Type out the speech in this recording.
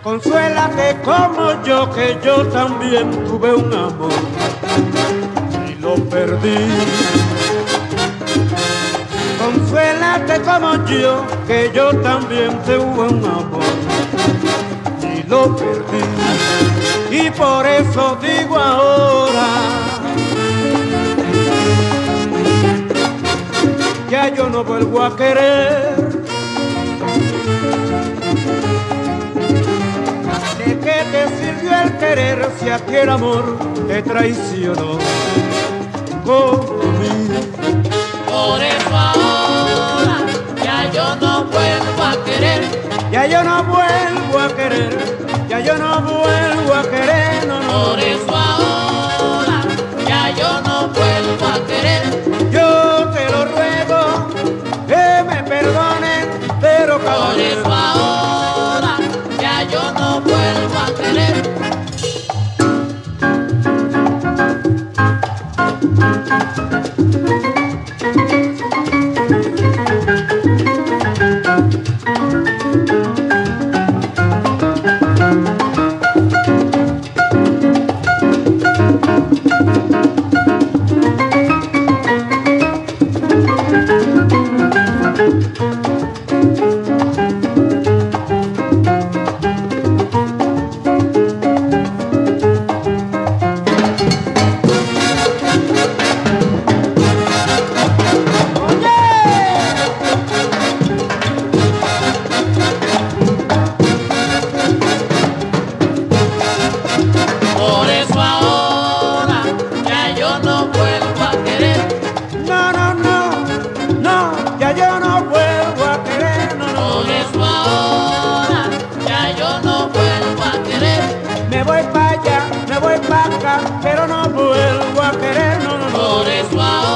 Consuélate como yo, que yo también tuve un amor y lo perdí. Consuélate como yo, que yo también tuve un amor y lo perdí. Y por eso digo ahora, ya yo no vuelvo a querer. ¿De qué te sirvió el querer si aquel amor te traicionó como a mí? Por eso ahora ya yo no vuelvo a querer. Ya yo no vuelvo a querer, ya yo no vuelvo a querer, no, no. Por eso ahora ya yo no vuelvo a querer. Yo te lo ruego, que me perdonen, pero Por caballero. eso ahora ya yo no vuelvo a querer. Por eso ahora ya yo no vuelvo a querer. No, no, no, no, ya yo no vuelvo a querer, no, no. Por eso ahora ya yo no vuelvo a querer. Me voy para allá, me voy para acá, pero no vuelvo a querer, no, no, no. Por eso ahora